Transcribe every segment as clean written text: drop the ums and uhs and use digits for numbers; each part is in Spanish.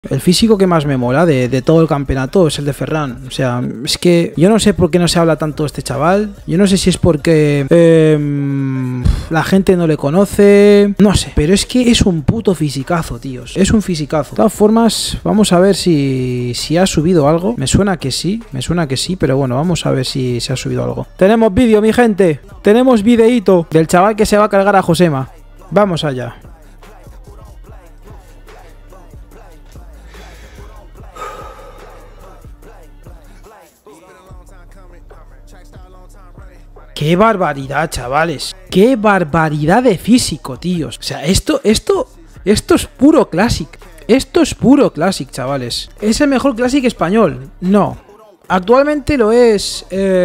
El físico que más me mola de todo el campeonato es el de Ferran. O sea, es que yo no sé por qué no se habla tanto de este chaval. Yo no sé si es porque la gente no le conoce. No sé, pero es que es un puto fisicazo, tíos. Es un fisicazo. De todas formas, vamos a ver si ha subido algo. Me suena que sí, pero bueno, vamos a ver si se ha subido algo. Tenemos vídeo, mi gente. Tenemos videíto del chaval que se va a cargar a Josema. Vamos allá. ¡Qué barbaridad, chavales! ¡Qué barbaridad de físico, tíos! O sea, esto es puro Classic. Esto es puro Classic, chavales. ¿Es el mejor Classic español? No. Actualmente lo es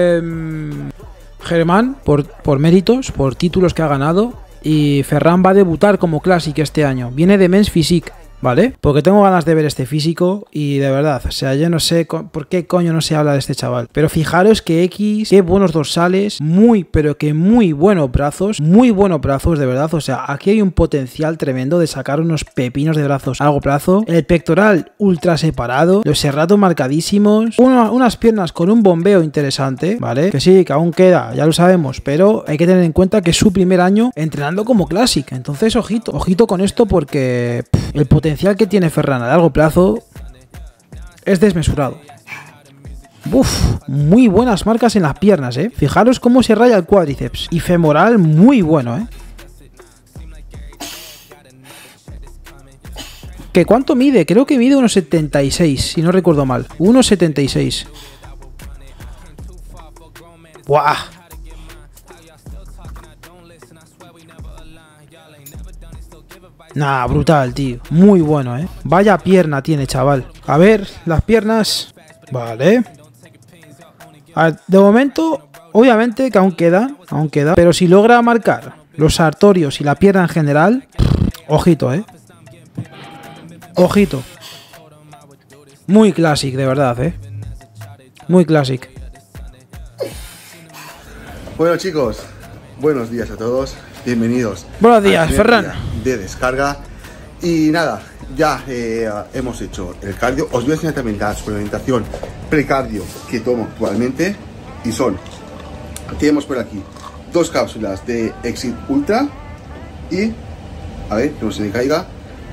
Germán, por méritos, por títulos que ha ganado. Y Ferran va a debutar como Classic este año. Viene de Men's Physique, ¿vale? Porque tengo ganas de ver este físico y de verdad, o sea, yo no sé por qué coño no se habla de este chaval. Pero fijaros que X, qué buenos dorsales, pero que muy buenos brazos, de verdad. O sea, aquí hay un potencial tremendo de sacar unos pepinos de brazos a largo plazo. El pectoral ultra separado, los serratos marcadísimos, unas piernas con un bombeo interesante, ¿vale? Que sí, que aún queda, ya lo sabemos, pero hay que tener en cuenta que es su primer año entrenando como Classic. Entonces, ojito con esto porque el potencial que tiene Ferran a largo plazo es desmesurado. Uf, muy buenas marcas en las piernas, Fijaros cómo se raya el cuádriceps. Y femoral muy bueno, ¿Que cuánto mide? Creo que mide 1,76, si no recuerdo mal. 1,76. ¡Buah! Nah, brutal, tío. Muy bueno, Vaya pierna tiene, chaval. A ver, las piernas. Vale. A ver, de momento, obviamente que aún queda. Pero si logra marcar los sartorios y la pierna en general, ojito, Ojito. Muy Classic, de verdad, Muy Classic. Bueno, chicos, buenos días a todos. Bienvenidos. Buenos días, Ferran. De descarga. Y nada, ya hemos hecho el cardio. Os voy a enseñar también la suplementación precardio que tomo actualmente. Y tenemos por aquí 2 cápsulas de Exit Ultra. Y, a ver, que no se me caiga,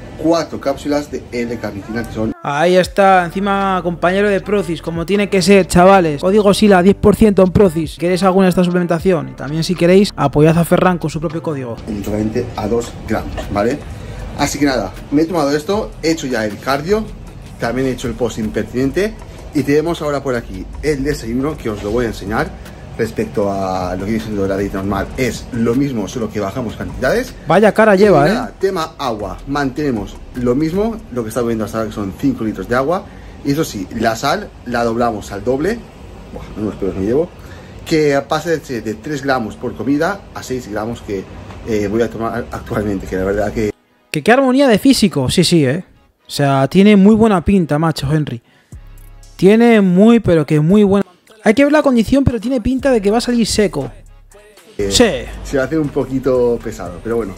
4 cápsulas de L-carnitina que son... Ahí está, encima compañero de Procis, como tiene que ser, chavales. Código SILA, 10% en Procis. ¿Queréis alguna de esta suplementación? Y también, si queréis, apoyad a Ferran con su propio código. Equivalente a 2 gramos, ¿vale? Así que nada, me he tomado esto, he hecho ya el cardio, también he hecho el post impertinente. Y tenemos ahora por aquí el desayuno, que os lo voy a enseñar. Respecto a lo que viene siendo la dieta normal, es lo mismo, solo que bajamos cantidades. Vaya cara lleva, nada, tema agua, mantenemos lo mismo, lo que está bebiendo hasta ahora, que son 5 litros de agua. Y eso sí, la sal la doblamos al doble. Buah, unos pelos me llevo. Que pase de 3 gramos por comida a 6 gramos que voy a tomar actualmente, que la verdad que... qué armonía de físico, sí, O sea, tiene muy buena pinta, macho, Henry. Tiene pero que muy buena... Hay que ver la condición, pero tiene pinta de que va a salir seco. Sí. Se va a hacer un poquito pesado, pero bueno.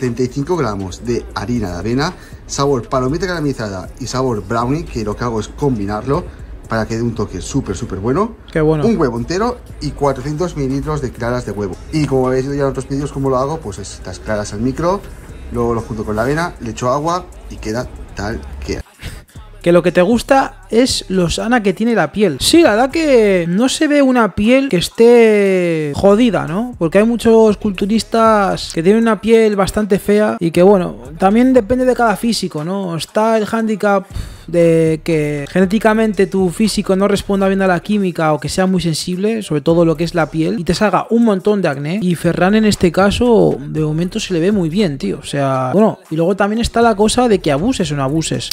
75 gramos de harina de avena, sabor palomita caramelizada y sabor brownie, que lo que hago es combinarlo para que dé un toque súper bueno. Qué bueno. Un huevo entero y 400 mililitros de claras de huevo. Y como habéis visto ya en otros vídeos cómo lo hago, pues es las claras al micro, luego lo junto con la avena, le echo agua y queda tal que... Que lo que te gusta es lo sana que tiene la piel. Sí, la verdad que no se ve una piel que esté jodida, ¿no? Porque hay muchos culturistas que tienen una piel bastante fea y que, bueno, también depende de cada físico, ¿no? Está el hándicap de que genéticamente tu físico no responda bien a la química o que sea muy sensible, sobre todo lo que es la piel, y te salga un montón de acné. Y Ferran en este caso, de momento se le ve muy bien, tío. O sea, bueno, y luego también está la cosa de que abuses o no abuses.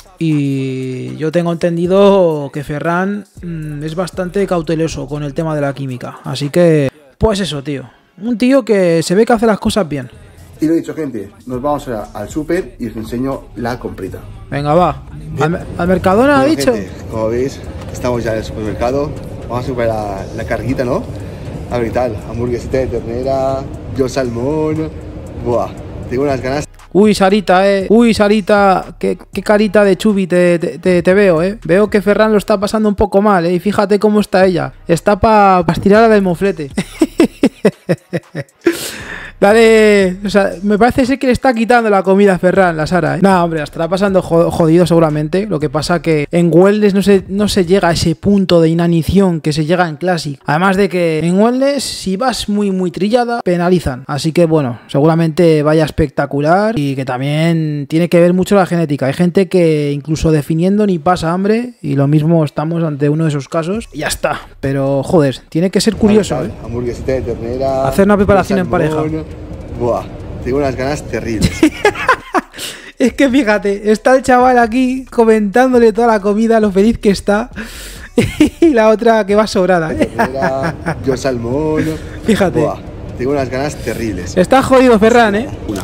Y yo tengo entendido que Ferran es bastante cauteloso con el tema de la química. Así que, pues eso, tío. Un tío que se ve que hace las cosas bien. Y lo dicho, gente, nos vamos ahora al súper y os enseño la comprita. Venga, va. ¿Al Mercadona, ha dicho? Gente, como veis, estamos ya en el supermercado. Vamos a comprar la carguita, ¿no? A ver, tal, hamburguesita de ternera, yo salmón. Buah, tengo unas ganas. Uy, Sarita, Uy, Sarita, qué carita de chubi te veo, Veo que Ferran lo está pasando un poco mal, Y fíjate cómo está ella. Está para estirar del moflete. Dale, o sea, me parece ser que le está quitando la comida a Ferran, la Sara, No, hombre, la estará pasando jodido seguramente. Lo que pasa que en Wellness no se llega a ese punto de inanición que se llega en Classic. Además de que en Wellness, si vas muy trillada, penalizan. Así que bueno, seguramente vaya espectacular y que también tiene que ver mucho la genética. Hay gente que incluso definiendo ni pasa hambre y lo mismo estamos ante uno de esos casos y ya está. Pero joder, tiene que ser curioso, Hamburguesita de ternera. Hacer una preparación en pareja. Buah, tengo unas ganas terribles. Es que fíjate, está el chaval aquí comentándole toda la comida, lo feliz que está. Y la otra que va sobrada. Ternera, yo salmón. Fíjate. Buah, tengo unas ganas terribles. Está jodido Ferran, Una.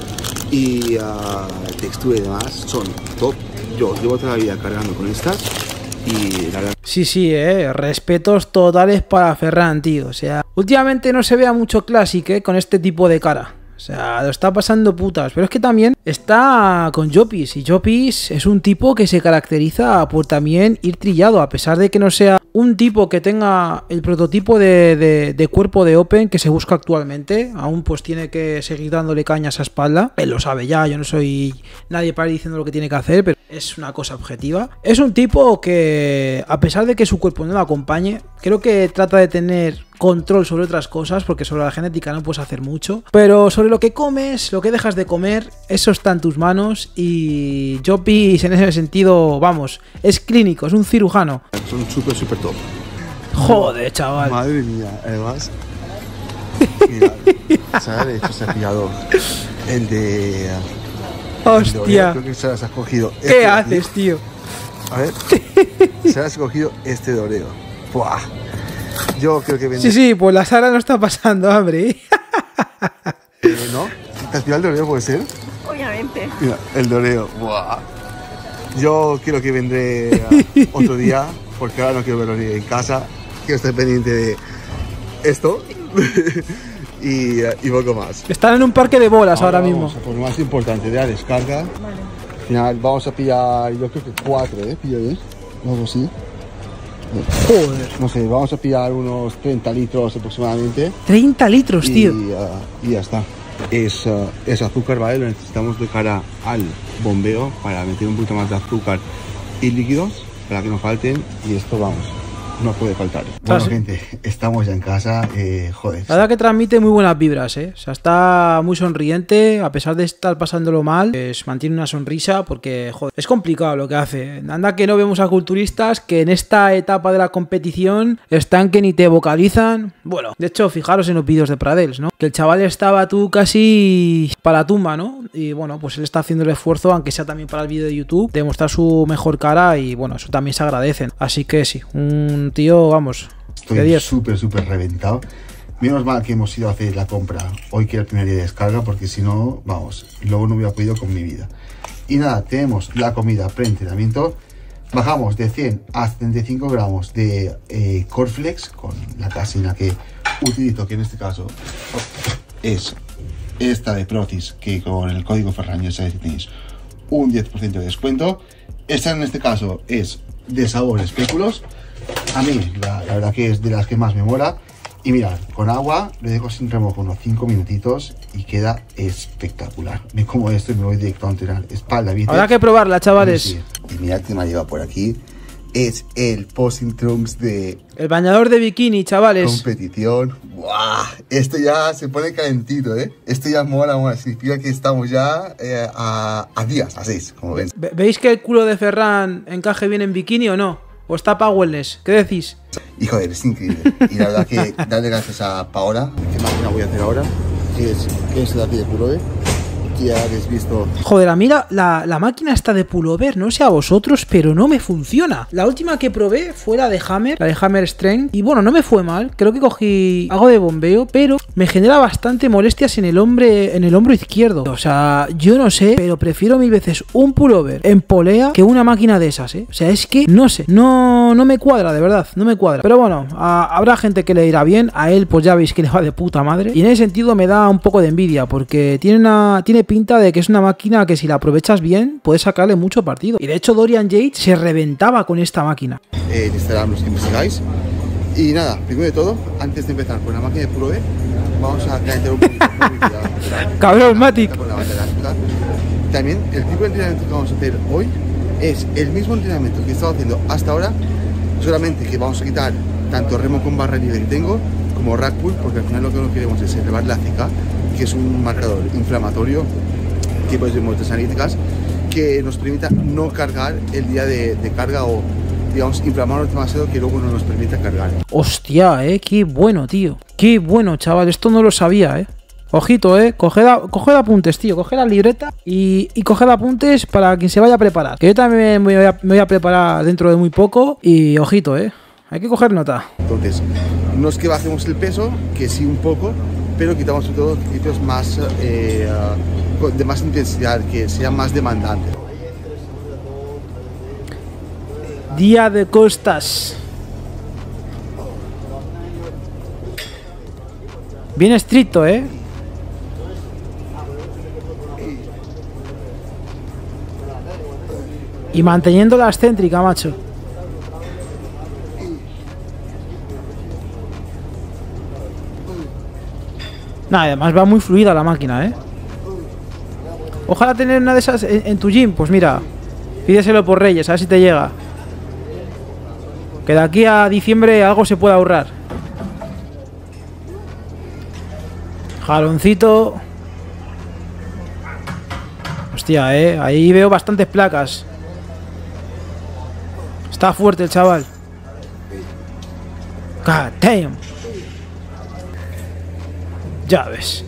Y textura y demás son top. Yo llevo toda la vida cargando con estas. Y la verdad... Sí, respetos totales para Ferran, tío. O sea, últimamente no se vea mucho Classic, con este tipo de cara. O sea, lo está pasando putas. Pero es que también está con Jopis. Y Jopis es un tipo que se caracteriza por también ir trillado. A pesar de que no sea un tipo que tenga el prototipo de cuerpo de Open que se busca actualmente. Aún pues tiene que seguir dándole caña a esa espalda. Él lo sabe ya, yo no soy nadie para ir diciendo lo que tiene que hacer, pero es una cosa objetiva. Es un tipo que, a pesar de que su cuerpo no lo acompañe, creo que trata de tener control sobre otras cosas, porque sobre la genética no puedes hacer mucho, pero sobre lo que comes, lo que dejas de comer, eso está en tus manos. Y Jopis en ese sentido, vamos, es clínico, es un cirujano. Son súper top. Joder, chaval. Madre mía, además. Mira, se ha hecho cepillador. El de... Hostia. Creo que se las has cogido. ¿Qué haces, tío? A ver. Se las has cogido este de Oreo. Buah. Yo creo que vendré... Sí, pues la Sara no está pasando hambre. ¿No? ¿Te has pillado el de Oreo, puede ser? Obviamente. Mira, el de Oreo. Buah. Yo creo que vendré otro día, porque ahora no quiero verlo ni en casa. Quiero estar pendiente de esto. y poco más. Están en un parque de bolas ahora mismo. Por lo más importante, de la descarga. Vale. Al final vamos a pillar, yo creo que 4, pillo bien. Algo así. Joder. No sé, vamos a pillar unos 30 litros aproximadamente. 30 litros, tío. Y ya está. Es azúcar, ¿vale? Lo necesitamos de cara al bombeo para meter un poquito más de azúcar y líquidos para que no falten. Y esto, vamos, no puede faltar. Bueno, gente, estamos ya en casa. Joder. La verdad que transmite muy buenas vibras, O sea, está muy sonriente, a pesar de estar pasándolo mal, pues mantiene una sonrisa porque, joder, es complicado lo que hace. Anda que no vemos a culturistas que en esta etapa de la competición están que ni te vocalizan. Bueno, de hecho, fijaros en los vídeos de Pradels, ¿no? Que el chaval estaba tú casi para la tumba, ¿no? Y bueno, pues él está haciendo el esfuerzo, aunque sea también para el vídeo de YouTube, de mostrar su mejor cara y bueno, eso también se agradecen. Así que sí, un tío, vamos, estoy súper reventado. Menos mal que hemos ido a hacer la compra hoy, que era el primer día de descarga, porque si no, vamos, luego no hubiera podido con mi vida. Y nada, tenemos la comida pre-entrenamiento. Bajamos de 100 a 75 gramos de Corflex con la caseína que utilizo, que en este caso es esta de Procis, que con el código Ferran ya sabéis que tenéis un 10% de descuento. Esta en este caso es de sabor espéculos. A mí la verdad que es de las que más me mola. Y mirad, con agua le dejo sin remojo unos 5 minutitos y queda espectacular. Me como esto y me voy directo a entrenar espalda, bíceps. Habrá que probarla, chavales. Y mirad que me ha llevado por aquí. Es el posing trunks de... el bañador de bikini, chavales. Competición. ¡Buah! Esto ya se pone calentito, Esto ya mola. Significa que estamos ya a días, a 6, como ven. ¿Veis que el culo de Ferran encaje bien en bikini o no? ¿O está pa' wellness? ¿Qué decís? Y joder, es increíble. Y la verdad que darle gracias a Paola. ¿Qué máquina voy a hacer ahora? Que es la de pullover. Que ya habéis visto. Joder, a mí la máquina está de pullover, no sé a vosotros, pero no me funciona. La última que probé fue la de Hammer Strength. Y bueno, no me fue mal. Creo que cogí algo de bombeo, pero me genera bastante molestias en el hombro izquierdo. O sea, yo no sé, pero prefiero mil veces un pullover en polea que una máquina de esas, O sea, es que no sé, no me cuadra, de verdad, no me cuadra. Pero bueno, habrá gente que le irá bien. A él, pues ya veis que le va de puta madre. Y en ese sentido me da un poco de envidia, porque tiene tiene pinta de que es una máquina que si la aprovechas bien, puedes sacarle mucho partido. Y de hecho Dorian Yates se reventaba con esta máquina. En Instagram los que me sigáis. Y nada, primero de todo, antes de empezar con la máquina de Pro, vamos a calentar un poquito. Cabrón, Matic. También el tipo de entrenamiento que vamos a hacer hoy es el mismo entrenamiento que he estado haciendo hasta ahora, solamente que vamos a quitar tanto remo con barra libre que tengo como rack pull, porque al final lo que no queremos es elevar la CK, que es un marcador inflamatorio tipo de muestras analíticas que nos permita no cargar el día de carga o, digamos, inflamarnos demasiado que luego no nos permita cargar. Hostia, qué bueno, tío. Qué bueno, chaval. Esto no lo sabía, Ojito, coged apuntes, tío. Coged la libreta y coged apuntes para quien se vaya a preparar. Que yo también me voy a preparar dentro de muy poco. Y ojito, hay que coger nota. Entonces, no es que bajemos el peso, que sí un poco, pero quitamos sobre todo ejercicios más de más intensidad, que sean más demandantes. Día de costas. Bien estricto, Y manteniendo la excéntrica, macho. Nada, además va muy fluida la máquina, Ojalá tener una de esas en tu gym. Pues mira, pídeselo por Reyes, a ver si te llega. Que de aquí a diciembre algo se puede ahorrar. Jaloncito. Hostia, ahí veo bastantes placas. Está fuerte el chaval. God damn. Ya ves.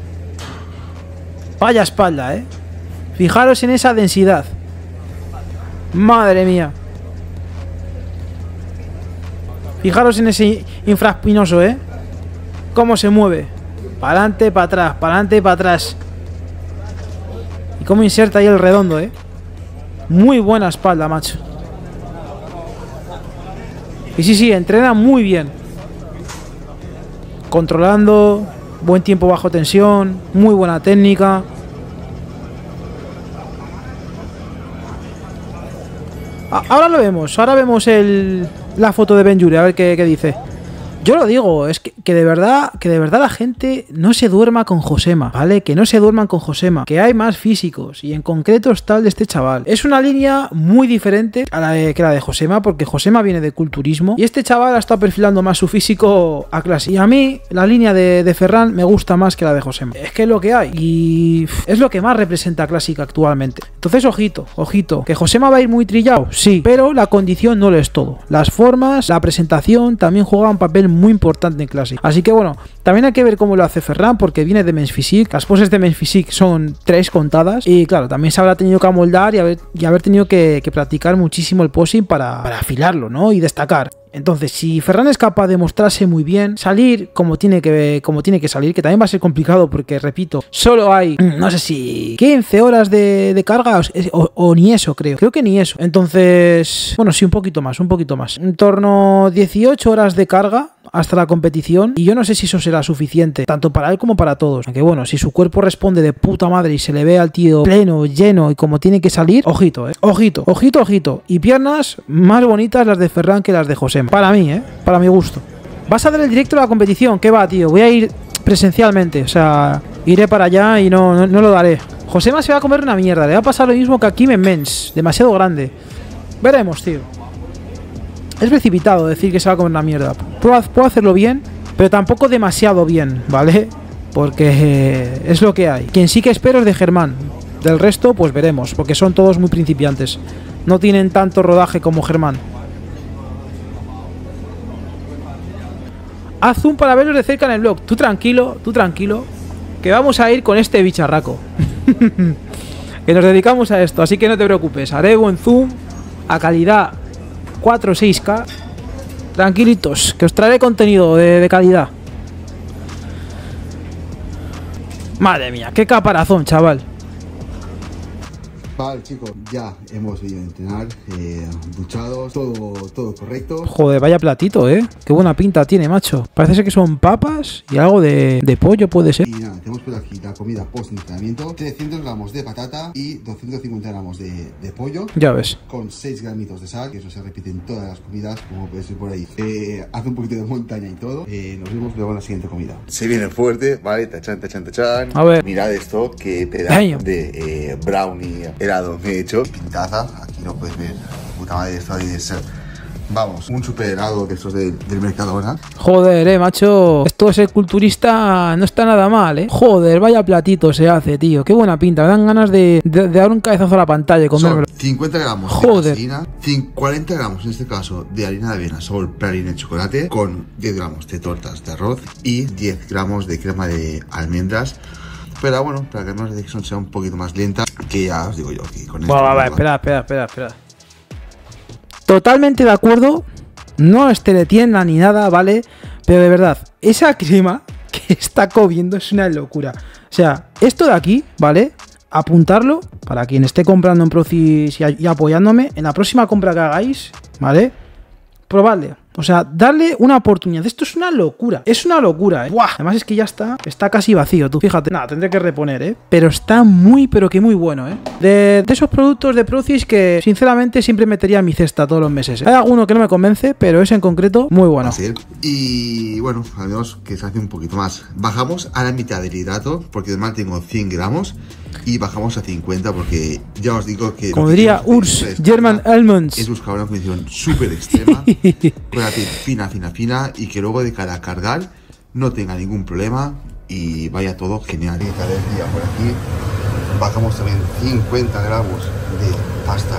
Vaya espalda, Fijaros en esa densidad. Madre mía. Fijaros en ese infraespinoso, Cómo se mueve. Para adelante, para atrás, para adelante, para atrás. Y cómo inserta ahí el redondo, Muy buena espalda, macho. Y sí, entrena muy bien. Controlando, buen tiempo bajo tensión, muy buena técnica. Ahora lo vemos, la foto de Benjure, a ver qué dice. Yo lo digo, es que de verdad la gente no se duerma con Josema, ¿vale? Que no se duerman con Josema, que hay más físicos, y en concreto está el de este chaval. Es una línea muy diferente que la de Josema, porque Josema viene de culturismo, y este chaval ha estado perfilando más su físico a clase. Y a mí, la línea de Ferran me gusta más que la de Josema. Es que es lo que hay, y es lo que más representa a Clásica actualmente. Entonces, ojito, que Josema va a ir muy trillado, sí, pero la condición no lo es todo. Las formas, la presentación también juegan un papel muy importante en Classic. Así que bueno, también hay que ver cómo lo hace Ferran, porque viene de Men's Physique. Las poses de Men's Physique son 3 contadas, y claro, también se habrá tenido que amoldar y haber tenido que practicar muchísimo el posing para afilarlo, ¿no? Y destacar. Entonces, si Ferran es capaz de mostrarse muy bien, salir como tiene que salir, que también va a ser complicado porque, repito, solo hay, no sé si 15 horas de carga o ni eso, creo que ni eso. Entonces, bueno, sí, un poquito más. En torno a 18 horas de carga hasta la competición, y yo no sé si eso será suficiente, tanto para él como para todos. Aunque bueno, si su cuerpo responde de puta madre y se le ve al tío pleno, lleno y como tiene que salir, ojito, ojito. Y piernas más bonitas las de Ferran que las de José. Para mí, para mi gusto. ¿Vas a dar el directo a la competición? ¿Qué va, tío? Voy a ir presencialmente, o sea, iré para allá y no lo daré. Josema se va a comer una mierda, le va a pasar lo mismo que a Kim en Men's, demasiado grande. Veremos, tío. Es precipitado decir que se va a comer una mierda. Puedo hacerlo bien, pero tampoco demasiado bien, ¿vale? Porque es lo que hay. Quien sí que espero es de Germán. Del resto, pues veremos, porque son todos muy principiantes. No tienen tanto rodaje como Germán. Haz zoom para verlos de cerca en el blog. Tú tranquilo, que vamos a ir con este bicharraco. Que nos dedicamos a esto, así que no te preocupes. Haré buen zoom a calidad 4 o 6K. Tranquilitos, que os traeré contenido de calidad. Madre mía, qué caparazón, chaval. Vale, chicos, ya hemos ido a entrenar, duchados, todo correcto. Joder, vaya platito, qué buena pinta tiene, macho. Parece ser que son papas y algo de pollo puede ser. Y nada, tenemos por aquí la comida post-entrenamiento, 300 gramos de patata y 250 gramos de pollo. Ya ves. Con 6 gramitos de sal, que eso se repite en todas las comidas, como puedes ver por ahí. Hace un poquito de montaña y todo. Nos vemos luego en la siguiente comida. Se viene fuerte, vale, tachan. A ver. Mirad esto, que pedazo de brownie helado me he hecho. Pintaza, aquí lo puedes ver. Puta madre, esto ahí de ser. Vamos, un super helado de estos del Mercadona. Joder, macho. Esto de ser culturista no está nada mal, Joder, vaya platito se hace, tío. Qué buena pinta. Me dan ganas de dar un cabezazo a la pantalla y comérmelo. 50 gramos Joder. de caseína, 40 gramos en este caso de harina de avena, sabor praline de chocolate, con 10 gramos de tortas de arroz y 10 gramos de crema de almendras. Pero bueno, para que la digestión sea un poquito más lenta, que ya os digo yo aquí con esto. Espera. Totalmente de acuerdo. No es teletienda ni nada, ¿vale? Pero de verdad, esa crema que está comiendo es una locura. O sea, esto de aquí, ¿vale? Apuntarlo para quien esté comprando en Procis y apoyándome. En la próxima compra que hagáis, ¿vale? Probadle. O sea, darle una oportunidad. Esto es una locura. Es una locura, ¡Buah! Además es que ya está casi vacío, tú. Fíjate. Nada, tendré que reponer, Pero está pero que muy bueno, De esos productos de Procis que, sinceramente, siempre metería en mi cesta todos los meses, Hay alguno que no me convence, pero ese en concreto, muy bueno. Así. Y bueno, al menos que se hace un poquito más. Bajamos a la mitad del hidrato, porque además tengo 100 gramos. Y bajamos a 50 porque ya os digo que... Como diría Urs, German Almonds. Es buscar una condición súper extrema, con la piel fina y que luego de cara a cargar no tenga ningún problema y vaya todo genial. Y cada día por aquí bajamos también 50 gramos de pasta.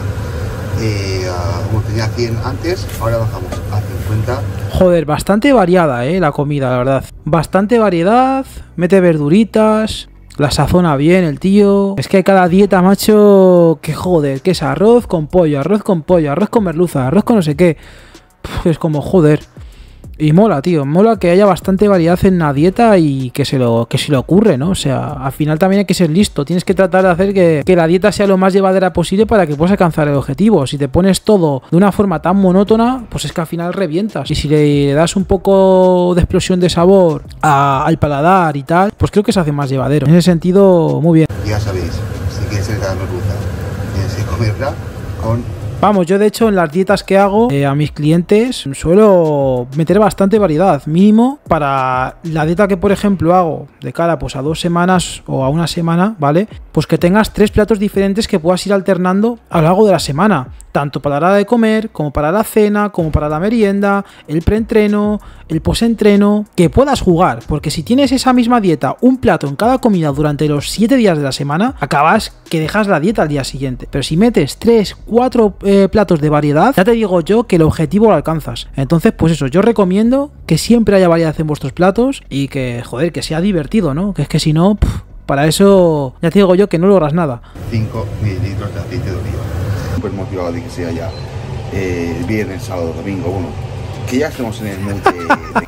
Como tenía 100 antes, ahora bajamos a 50. Joder, bastante variada, la comida, la verdad. Bastante variedad, mete verduritas... La sazona bien el tío. Es que cada dieta, macho, que joder, que es arroz con pollo, arroz con merluza, arroz con no sé qué. Es como joder. Y mola, tío, mola que haya bastante variedad en la dieta y que se le ocurre, ¿no? O sea, al final también hay que ser listo. Tienes que tratar de hacer que la dieta sea lo más llevadera posible para que puedas alcanzar el objetivo. Si te pones todo de una forma tan monótona, pues es que al final revientas. Y si le das un poco de explosión de sabor al paladar y tal, pues creo que se hace más llevadero. En ese sentido, muy bien. Ya sabéis, si quieres ser cada merluza, tienes que comerla con... Vamos, yo de hecho en las dietas que hago a mis clientes suelo meter bastante variedad, mínimo para la dieta que por ejemplo hago de cara pues a 2 semanas o a una semana, ¿vale? Pues que tengas 3 platos diferentes que puedas ir alternando a lo largo de la semana, tanto para la hora de comer, como para la cena, como para la merienda, el preentreno, el posentreno, que puedas jugar, porque si tienes esa misma dieta, un plato en cada comida durante los 7 días de la semana, acabas que dejas la dieta al día siguiente. Pero si metes 3, 4 platos de variedad, ya te digo yo que el objetivo lo alcanzas. Entonces, pues eso, yo recomiendo que siempre haya variedad en vuestros platos y que, joder, que sea divertido, ¿no? Que es que si no, para eso ya te digo yo que no logras nada. 5 mililitros de aceite de oliva. Súper motivado de que sea ya viernes, sábado, domingo, que ya estemos en el mes de...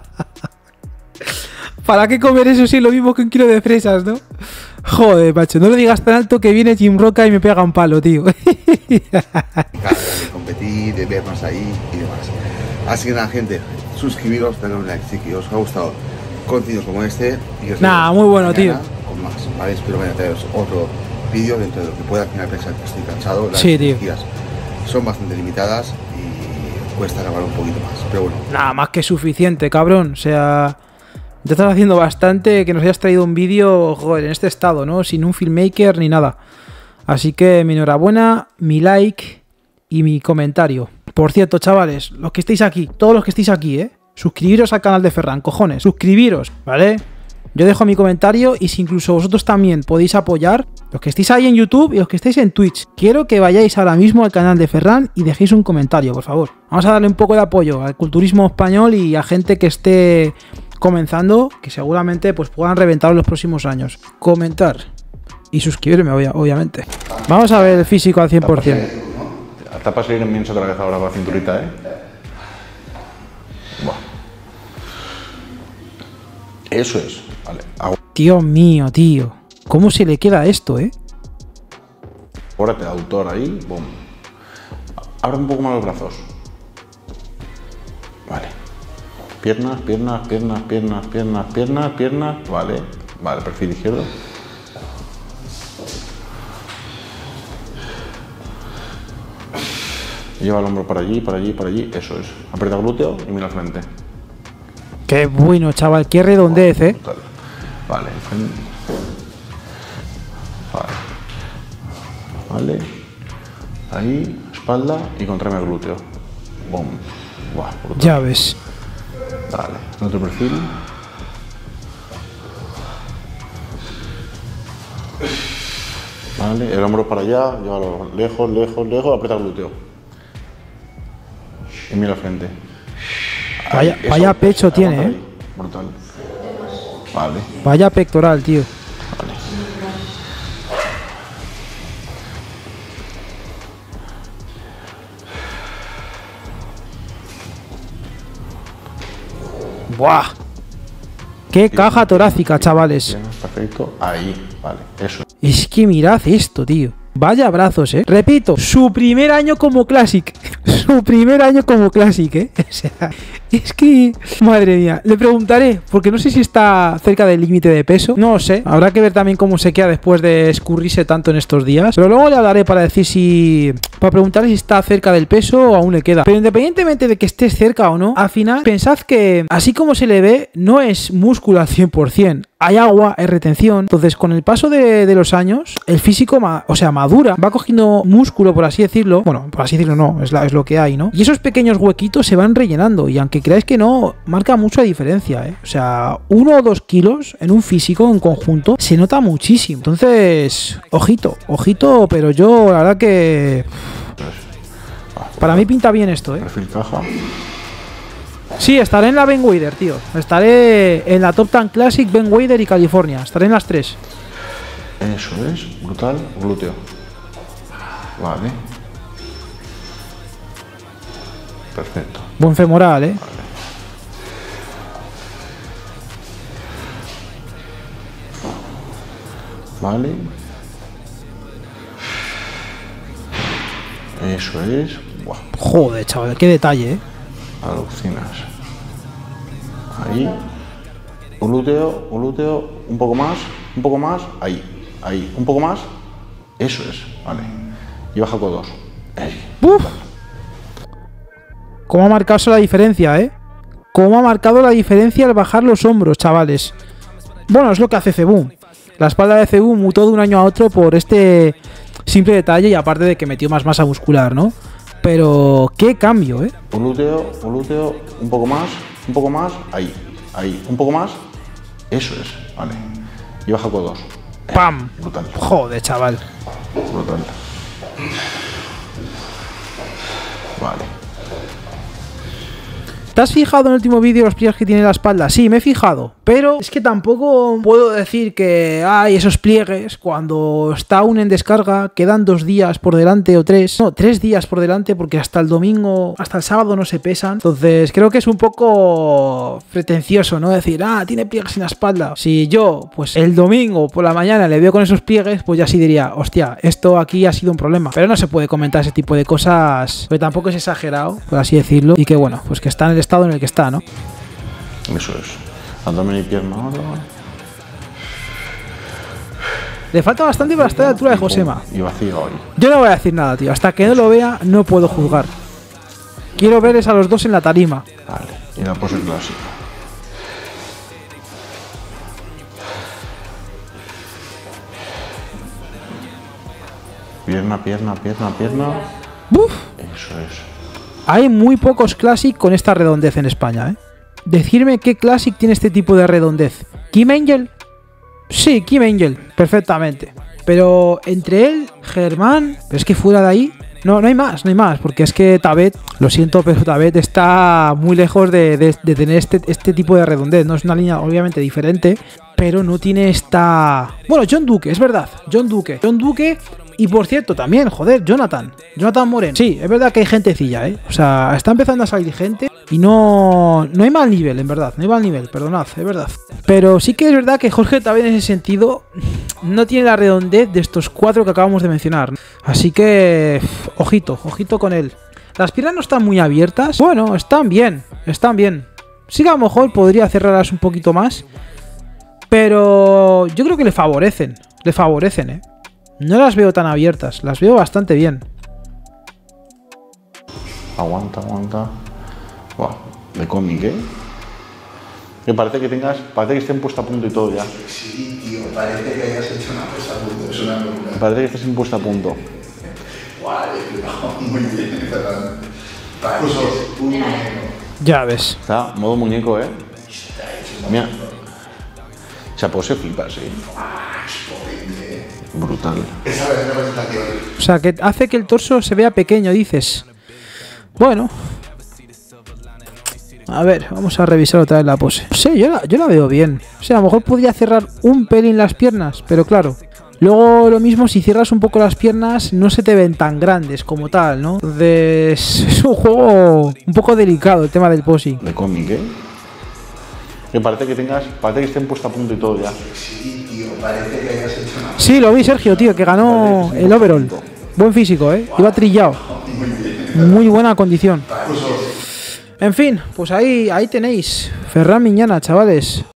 ¿Para qué comer eso si es lo mismo que un kilo de fresas, no? Joder, macho, no lo digas tan alto que viene Jim Roca y me pega un palo, tío. De competir, de vernos ahí y demás. Así que nada, gente, suscribiros, darle un like si que os ha gustado contenido como este. Nah, muy bueno, tío. Con más, ¿vale? Espero que traeros otro vídeo dentro de lo que pueda. Al final pensar que estoy cansado. Las energías son bastante limitadas y cuesta grabar un poquito más. Pero bueno. Nada, más que suficiente, cabrón. O sea, ya estás haciendo bastante que nos hayas traído un vídeo, joder, en este estado, ¿no? Sin un filmmaker ni nada. Así que mi enhorabuena, mi like y mi comentario. Por cierto, chavales, los que estéis aquí, todos los que estéis aquí, suscribiros al canal de Ferran, cojones, suscribiros, ¿vale? Yo dejo mi comentario y si incluso vosotros también podéis apoyar, los que estéis ahí en YouTube y los que estéis en Twitch, quiero que vayáis ahora mismo al canal de Ferran y dejéis un comentario, por favor. Vamos a darle un poco de apoyo al culturismo español y a gente que esté comenzando, que seguramente pues puedan reventar en los próximos años. Comentar y suscribirme, obviamente. Vamos a ver el físico al 100%. Hasta para salir en bien otra vez ahora con la cinturita, Buah. Eso es, vale. Dios mío, tío. ¿Cómo se le queda esto, Incorpórate, autor ahí, boom. Abre un poco más los brazos. Vale. Piernas, piernas, piernas, piernas, piernas, piernas, piernas. Vale. Vale, perfil izquierdo. Lleva el hombro para allí, para allí, para allí. Eso es. Aprieta glúteo y mira al frente. Qué bueno, chaval. Qué redondez, Brutal. Vale. Vale. Ahí, espalda y contraeme el glúteo. Boom. Buah, brutal. Ya ves. Vale. Otro perfil. Vale. El hombro para allá. Llévalo lejos, lejos, lejos. Aprieta el glúteo. Y mira al frente. Vaya, Ahí, vaya eso, pecho eso, tiene, ahí. Brutal. Vale. Vaya pectoral, tío. Vale. ¡Buah! ¡Qué caja torácica, chavales! Bien, perfecto. Ahí. Vale. Eso. Es que mirad esto, tío. Vaya brazos, Repito, su primer año como Classic. Su primer año como Classic, O sea, es que... Madre mía. Le preguntaré, porque no sé si está cerca del límite de peso. No lo sé. Habrá que ver también cómo se queda después de escurrirse tanto en estos días. Pero luego le hablaré para decir si... Para preguntarle si está cerca del peso o aún le queda. Pero independientemente de que estés cerca o no, al final, pensad que así como se le ve, no es músculo al 100%. Hay agua, hay retención. Entonces, con el paso de los años, el físico, madura, va cogiendo músculo, por así decirlo. Bueno, por así decirlo no, es lo que hay, ¿no? Y esos pequeños huequitos se van rellenando. Y aunque creáis que no, marca mucha diferencia, O sea, 1 o 2 kilos en un físico en conjunto se nota muchísimo. Entonces, ojito, pero yo, la verdad que... Para mí pinta bien esto, Perfil caja. Sí, estaré en la Ben Wader, tío. Estaré en la Top Tan Classic, Ben Wader y California. Estaré en las 3. Eso es. Brutal. Glúteo. Vale. Perfecto. Buen femoral, Vale. Eso es. Buah, Joder, chaval, qué detalle, alucinas. Ahí. Glúteo, un poco más, ahí, un poco más. Eso es, vale. Y baja codos. ¡Buf! ¿Cómo ha marcado eso la diferencia, ¿Cómo ha marcado la diferencia al bajar los hombros, chavales? Bueno, es lo que hace Cebum. La espalda de Cebum mutó de un año a otro por este simple detalle y aparte de que metió más masa muscular, ¿no? Pero qué cambio, Glúteo, un poco más, ahí, un poco más. Eso es, vale. Y baja codos. ¡Pam! Brutal. Joder, chaval. Brutal. Vale. ¿Te has fijado en el último vídeo los pliegues que tiene la espalda? Sí, me he fijado, pero es que tampoco puedo decir que hay esos pliegues cuando está aún en descarga, quedan 2 días por delante o 3, no, 3 días por delante porque hasta el domingo, hasta el sábado no se pesan. Entonces creo que es un poco pretencioso, ¿no? Decir, tiene pliegues en la espalda. Si yo, pues el domingo por la mañana le veo con esos pliegues, pues ya sí diría, hostia, esto aquí ha sido un problema. Pero no se puede comentar ese tipo de cosas, porque tampoco es exagerado, por así decirlo, y que bueno, pues que está en el estado en el que está, ¿no? Eso es. Abdomen y pierna ahora. Le falta bastante para estar a la altura de Josema. Y vacío hoy. Yo no voy a decir nada, tío. Hasta que no lo vea, no puedo juzgar. Quiero ver a los dos en la tarima. Vale. Y la pose clásica. Pierna. ¡Buf! Eso es. Hay muy pocos Classic con esta redondez en España, Decirme qué Classic tiene este tipo de redondez. ¿Kim Angel? Sí, Kim Angel, perfectamente. Pero entre él, Germán, pero es que fuera de ahí, no hay más, porque es que Tabet, lo siento, pero Tabet está muy lejos de tener este tipo de redondez. No es una línea obviamente diferente, pero no tiene esta... Bueno, John Duque, es verdad, John Duque. Y por cierto, también, joder, Jonathan Moreno. Sí, es verdad que hay gentecilla, O sea, está empezando a salir gente, Y no hay mal nivel, en verdad. No hay mal nivel, perdonad, es verdad. Pero sí que es verdad que Jorge también en ese sentido no tiene la redondez de estos 4 que acabamos de mencionar. Así que, ojito con él. Las piernas no están muy abiertas. Bueno, están bien, están bien. Sí que a lo mejor podría cerrarlas un poquito más. Pero yo creo que le favorecen, ¿eh? No las veo tan abiertas, las veo bastante bien. Aguanta. Buah, de cómic, ¿eh? Que parece que estén puesta a punto y todo ya. Sí, tío, parece que hayas hecho una cosa a punto, es una locura. Parece que estás puesta a punto. Muy bien, Ferran. Puso un muñeco. Ya ves. Está modo muñeco, ¿eh? Mira. O sea, pues se flipa, sí. Brutal. Esa es la presentación. O sea, que hace que el torso se vea pequeño, dices. Bueno. A ver, vamos a revisar otra vez la pose. Sí, yo la veo bien. O sea, a lo mejor podría cerrar un pelín las piernas, pero claro. Luego lo mismo, si cierras un poco las piernas, no se te ven tan grandes como tal, ¿no? Entonces, es un juego un poco delicado el tema del posing. De cómic, ¿eh? Que parece que estén puesta a punto y todo ya. Sí, tío, parece que hayas hecho una cosa. Sí, lo vi, Sergio, tío, que ganó el overall. Buen físico, ¿eh? Iba trillado. Muy buena condición. En fin, pues ahí tenéis. Ferran Miñana, chavales.